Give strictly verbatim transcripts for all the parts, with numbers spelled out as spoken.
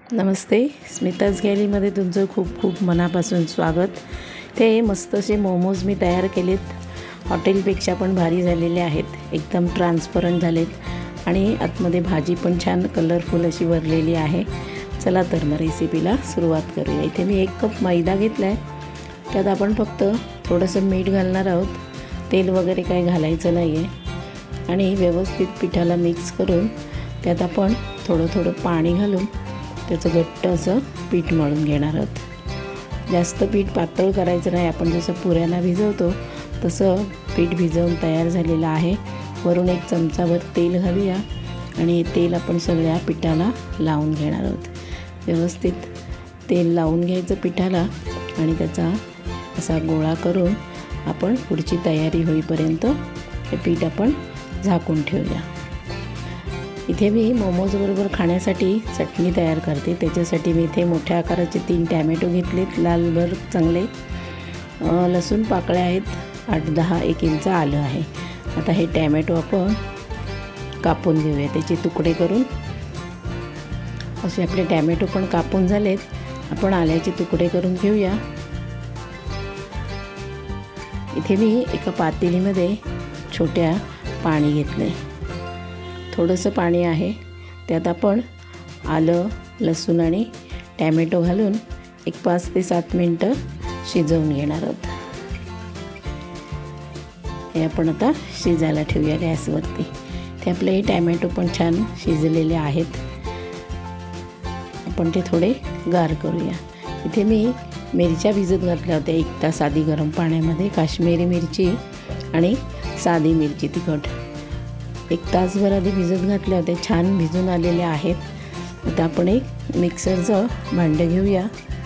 नमस्ते, स्मिताज गॅलीमध्ये तुमचं खूप खूप मनापासून स्वागत। ते मस्त असे मोमोज मी तयार केलेत, हॉटेलपेक्षा पण भारी झालेले आहेत, एकदम ट्रान्सपरंट झालेत आणि आतमध्ये भाजी पण छान कलरफुल अशी भरलेली आहे। चला तर मग रेसिपीला सुरुवात करूया। इथे मी एक कप मैदा घेतला आहे, त्यात आपण फक्त थोडंसं मीठ घालणार आहोत, तेल वगैरे काही घालायचं नाही आहे आणि व्यवस्थित पिठाला मिक्स करून त्यात आपण थोडं थोडं पाणी घालून त्याचं घट्ट असं पीठ मळून घेणार आहोत। जास्त पीठ पातळ करायचं नाही, आपण जसं पुऱ्यांना भिजवतो तसं पीठ भिजवून तयार झालेलं आहे। वरून एक चमचाभर तेल घालूया आणि तेल आपण सगळ्या पिठाला लावून घेणार आहोत। व्यवस्थित तेल लावून घ्यायचं पिठाला आणि त्याचा असा गोळा करून आपण पुढची तयारी होईपर्यंत हे पीठ आपण झाकून ठेवूया। इथे मी मोमोज बरोबर खाण्यासाठी चटणी तयार करते। त्याच्यासाठी मी इथे मोठ्या आकाराचे तीन टॅमॅटो घेतलेत, लालभर चांगले, लसूण पाकळ्या आहेत, आठ दहा एक इंच आलं आहे। आता हे टॅमॅटो आपण कापून घेऊया, त्याचे तुकडे करून। असे आपले टॅमॅटो पण कापून झालेत, आपण आल्याचे तुकडे करून घेऊया। इथे मी एका पातेलीमध्ये छोट्या पाणी घेतले, थोडंसं पाणी आहे, त्यात आपण आलं, लसूण आणि टॅमॅटो घालून एक पाच ते सात मिनटं शिजवून घेणार आहोत। हे आपण आता शिजायला ठेवूया गॅसवरती। ते आपले हे टॅमॅटो पण छान शिजलेले आहेत, आपण ते थोडे गार करूया। इथे मी मिरच्या भिजत घातल्या होत्या एक तास आधी गरम पाण्यामध्ये, काश्मीरी मिरची आणि साधी मिरची तिखट एक तासभर आधी भिजत घातल्या होत्या, छान भिजून आलेल्या आहेत। आता आपण एक मिक्सरचं भांडं घेऊया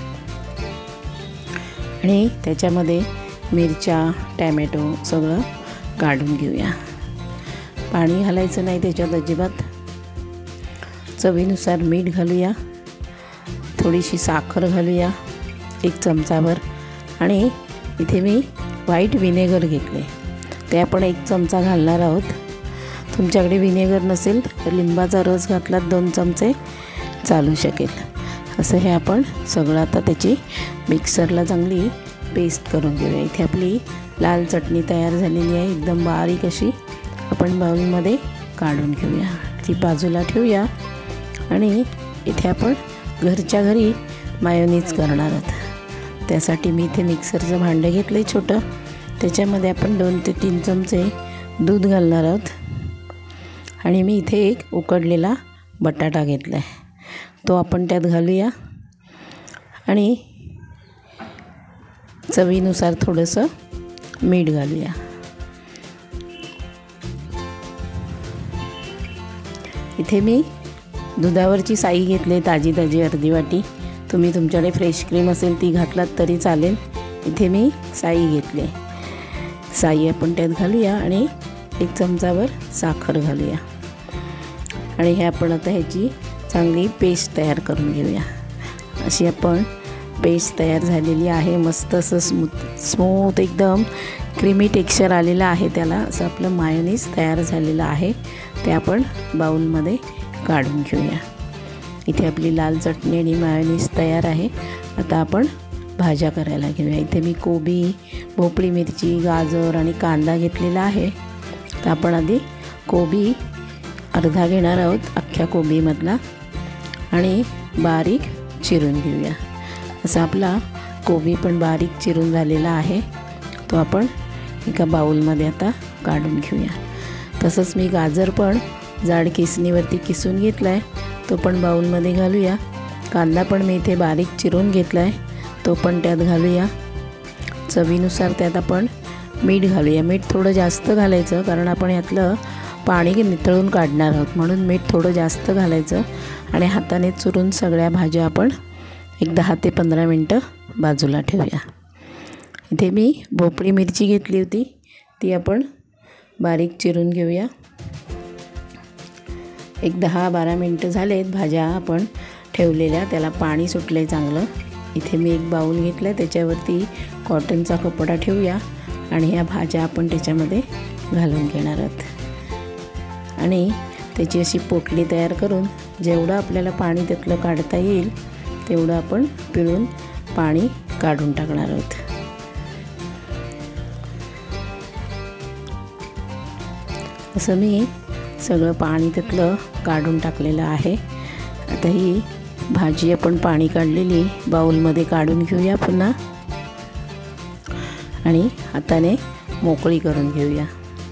आणि त्याच्यामध्ये मिरच्या, टॅमॅटो सगळं काढून घेऊया। पाणी घालायचं नाही त्याच्यात अजिबात। चवीनुसार मीठ घालूया, थोडीशी साखर घालूया एक चमचाभर आणि इथे मी व्हाईट व्हिनेगर घेतले, ते आपण एक चमचा घालणार आहोत। तुमच्याकडे व्हिनेगर नसेल तर लिंबाचा रस घातलात दोन चमचे चालू शकेल। असं हे आपण सगळं आता त्याची मिक्सरला चांगली पेस्ट करून घेऊया। इथे आपली लाल चटणी तयार झालेली आहे, एकदम बारीक अशी। आपण बाउलमध्ये काढून घेऊया, ती बाजूला ठेवूया आणि इथे आपण घरच्या घरी मायोनीज करणार आहोत। त्यासाठी मी इथे मिक्सरचं भांडं घेतलं आहे छोटं, त्याच्यामध्ये आपण दोन ते तीन चमचे दूध घालणार आहोत आणि मी इथे एक उकडलेला बटाटा घेतला आहे, तो आपण त्यात घालूया आणि चवीनुसार थोडंसं मीठ घालूया। इथे मी दुधावरची साई घेतली, ताजी ताजी अर्धी वाटी। तुम्ही तुमच्याकडे फ्रेश क्रीम असेल ती घातलात तरी चालेल। इथे मी साई घेतली, साई आपण त्यात घालूया आणि एक चमचाभर साखर घालूया आणि हे आपण आता ह्याची चांगली पेस्ट तयार करून घेऊया। अशी आपण पेस्ट तयार झालेली आहे, मस्त असं स्मूथ स्मूथ एकदम क्रीमी टेक्स्चर आलेलं आहे त्याला। असं आपलं मायोनीज तयार झालेलं आहे, ते आपण बाउलमध्ये काढून घेऊया। इथे आपली लाल चटणी आणि मायोनीज तयार आहे। आता आपण भाज्या करायला घेऊया। इथे मी कोबी, भोपळी मिरची, गाजर आणि कांदा घेतलेला आहे। तर आपण आधी कोबी अर्धा घेणार आहोत, अख्ख्या कोबीमधला, आणि बारीक चिरून घेऊया। असा आपला कोबी पण बारीक चिरून झालेला आहे, तो आपण एका बाउलमध्ये आता काढून घेऊया। तसंच मी गाजर पण जाड किसणीवरती किसून घेतला आहे, तो पण बाउलमध्ये घालूया। कांदा पण मी इथे बारीक चिरून घेतला आहे, तो पण त्यात घालूया। चवीनुसार त्यात आपण मीठ घालूया, मीठ थोडं जास्त घालायचं कारण आपण यातलं पाणी नितळून काढणार आहोत, म्हणून मीठ थोडं जास्त घालायचं आणि हाताने चुरून सगळ्या भाज्या आपण एक दहा ते पंधरा मिनटं बाजूला ठेवूया। इथे मी भोपळी मिरची घेतली होती, ती आपण बारीक चिरून घेऊया। एक दहा बारा मिनटं झालेत, भाज्या आपण ठेवलेल्या त्याला पाणी सुटलं आहे चांगलं। इथे मी एक बाउल घेतला आहे, त्याच्यावरती कॉटनचा कपडा ठेवूया आणि ह्या भाज्या आपण त्याच्यामध्ये घालून घेणार आहोत आणि त्याची अशी पोटली तयार करून जेवढं आपल्याला पाणी त्यातलं काढता येईल तेवढं आपण पिळून पाणी काढून टाकणार आहोत. असं मी सगळं पाणी त्यातलं काढून टाकलेलं आहे. आता ही भाजी आपण पाणी काढलेली बाउलमध्ये काढून घेऊया पुन्हा आणि हाताने मोकळी करून घेऊया.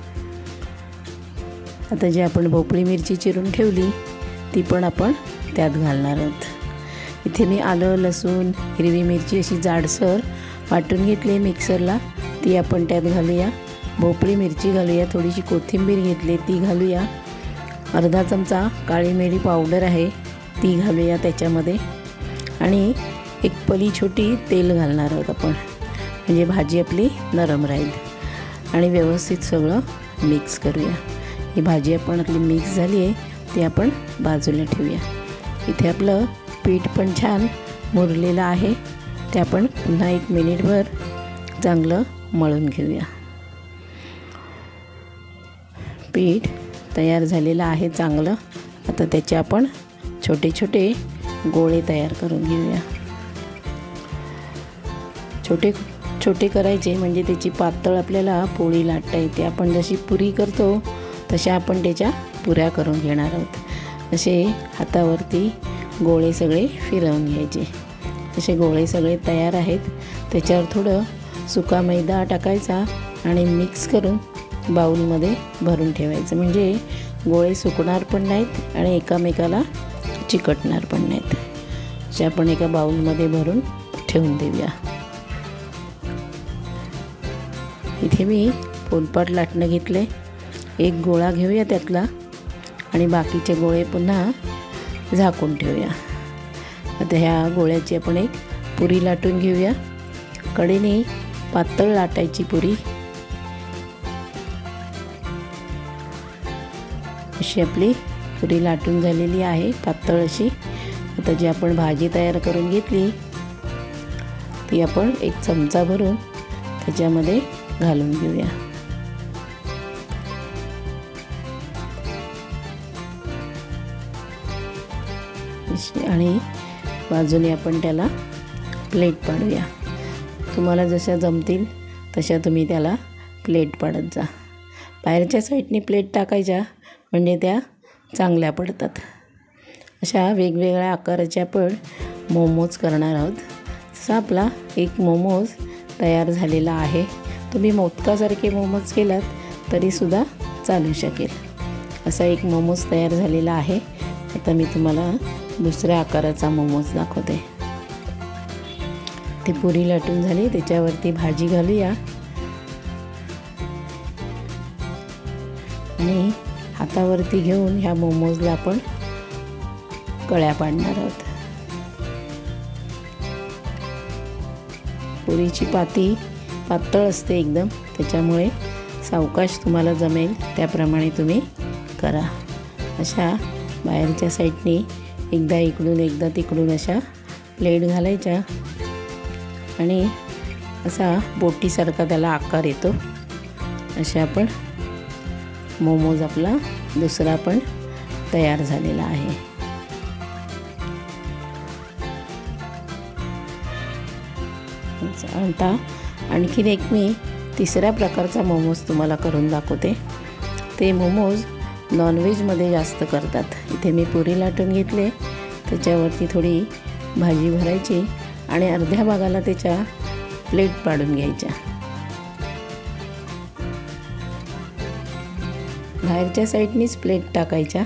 आता जी आपण भोपळी मिरची चिरून ठेवली ती पण आपण त्यात घालणार आहोत. इथे मी आलं, लसूण, हिरवी मिरची अशी जाडसर वाटून घेतली मिक्सरला, ती आपण त्यात घालूया. भोपळी मिरची घालूया, थोडीशी कोथिंबीर घेतली ती घालूया. अर्धा चमचा काळी मिरी पावडर आहे ती घालूया त्याच्यामध्ये आणि एक पली छोटी तेल घालणार आहोत आपण, म्हणजे भाजी आपली नरम राहील. आणि व्यवस्थित सगळं मिक्स करूया. ही भाजी आपण आपली मिक्स झाली आहे ती आपण बाजूला ठेवूया. इथे आपलं पीठ पण छान मुरलेलं आहे, ते आपण पुन्हा एक मिनिटभर चांगलं मळून घेऊया. पीठ तयार झालेलं आहे चांगलं. आता त्याचे आपण छोटे छोटे गोळे तयार करून घेऊया. छोटे छोटे करायचे म्हणजे त्याची पातळ आपल्याला पोळी लाटता येते. आपण जशी पुरी करतो तशा आपण त्याच्या पुऱ्या करून घेणार आहोत. असे हातावरती गोळे सगळे फिरवून घ्यायचे. असे गोळे सगळे तयार आहेत. त्याच्यावर थोडं सुका मैदा टाकायचा आणि मिक्स करून बाउलमध्ये भरून ठेवायचं, म्हणजे गोळे सुकणार पण नाहीत आणि एकामेकाला चिकटणार पण नाहीत. असे आपण एका बाउलमध्ये भरून ठेवून देऊया. इथे मी पोलपाट लाटणं घेतले. एक गोळा घेऊया त्यातला आणि बाकीचे गोळे पुन्हा झाकून ठेवूया. आता ह्या गोळ्याची आपण एक पुरी लाटून घेऊया. कडेने पातळ लाटायची पुरी. अशी आपली पुरी लाटून झालेली आहे पातळ अशी. आता जी आपण भाजी तयार करून घेतली ती आपण एक चमचा भरून त्याच्यामध्ये घालून घेऊया. आणि बाजूने आपण त्याला प्लेट पाडूया. तुम्हाला जशा जमतील तशा तुम्ही त्याला प्लेट पाडत जा. बाहेरच्या साईडने प्लेट टाकायच्या म्हणजे त्या चांगल्या पडतात. अशा वेगवेगळ्या आकाराचे आपण मोमोज करणार आहोत. तसा आपला एक मोमोज तयार झालेला आहे. तुम्ही मोदकासारखे मोमोज केलात तरीसुद्धा चालू शकेल. असा एक मोमोज तयार झालेला आहे. आता मी तुम्हाला दुसऱ्या आकाराचा मोमोज दाखवते. ती पुरी लाटून झाली, त्याच्यावरती भाजी घालूया आणि हातावरती घेऊन ह्या मोमोजला आपण कळ्या पाडणार आहोत. पुरीची पाती पातळ असते एकदम, त्याच्यामुळे सावकाश तुम्हाला जमेल त्याप्रमाणे तुम्ही करा. अशा बाहेरच्या साईडने एकदा इकडून एकदा तिकडून अशा प्लेट घालायच्या आणि असा बोटीसारखा त्याला आकार येतो. अशा आपण मोमोज आपला दुसरा पण तयार झालेला आहे. आता आणखीन एक मी तिसऱ्या प्रकारचा मोमोज तुम्हाला करून दाखवते. ते मोमोज नॉनव्हेजमध्ये जास्त करतात. इथे मी पुरी लाटून घेतले, त्याच्यावरती थोडी भाजी भरायची आणि अर्ध्या भागाला त्याच्या प्लेट पाडून घ्यायच्या. बाहेरच्या साईडनीच प्लेट टाकायच्या.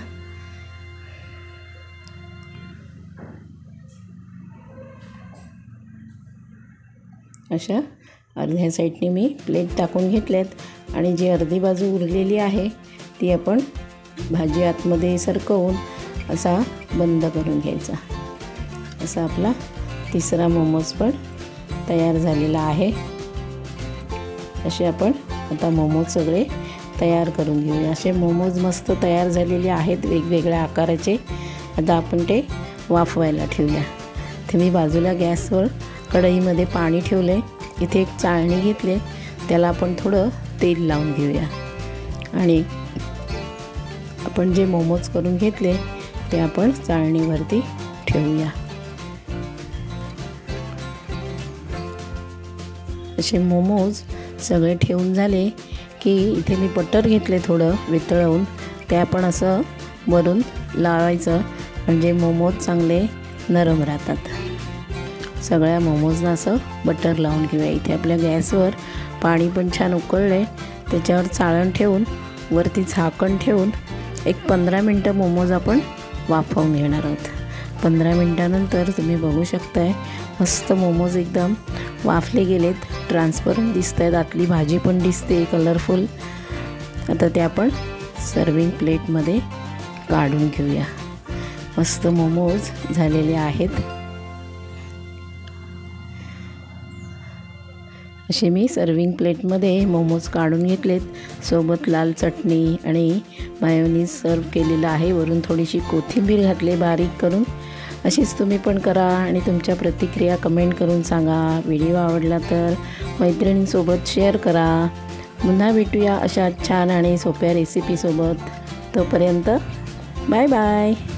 अशा अर्ध्या साईडने मी प्लेट टाकून घेतल्यात आणि जी अर्धी बाजू उरलेली आहे ती आपण भाजी आतमध्ये सरकवून असा बंद करून घ्यायचा. असा आपला तिसरा मोमोज पण तयार झालेला आहे. असे आपण आता मोमोज सगळे तयार करून घेऊया. असे मोमोज मस्त तयार झालेले आहेत वेगवेगळ्या आकाराचे. आता आपण ते वाफवायला ठेवूया. ते मी बाजूला गॅसवर कढईमध्ये पाणी ठेवले. इथे एक चाळणी घेतले, त्याला आपण थोडं तेल लावून घेऊया आणि आपण जे मोमोज करून घेतले ते आपण चाळणीवरती ठेवूया। असे मोमोज सगळे ठेवून झाले की इथे मी बटर घेतले थोडं वितळवून, ते आपण असं वरून लावायचं म्हणजे मोमोज चांगले नरम राहतात। सगळ्या मोमोजना असं बटर लावून घेऊया। इथे आपल्या गॅसवर पाणी पण छान उकळले, त्याच्यावर चाळण ठेवून वरती झाकण ठेवून एक पंधरा मिनटं मोमोज आपण वाफवून घेणार आहोत। पंधरा मिनटानंतर तुम्ही बघू शकताय मस्त मोमोज एकदम वाफले गेलेत, ट्रान्सपरंट दिसत आहेत, आतली भाजी पण दिसते कलरफुल। आता ते आपण सर्विंग प्लेटमध्ये काढून घेऊया। मस्त मोमोज झालेले आहेत। असे मी सर्विंग प्लेटमध्ये मोमोज काढून घेतलेत, सोबत लाल चटणी आणि मायोनीज सर्व केलेलं आहे, वरून थोडीशी कोथिंबीर घातली बारीक करून। अशीच तुम्ही पण करा आणि तुमच्या प्रतिक्रिया कमेंट करून सांगा। व्हिडिओ आवडला तर मैत्रिणींसोबत शेअर करा। पुन्हा भेटूया अशा छान आणि सोप्या रेसिपीसोबत। तोपर्यंत बाय बाय।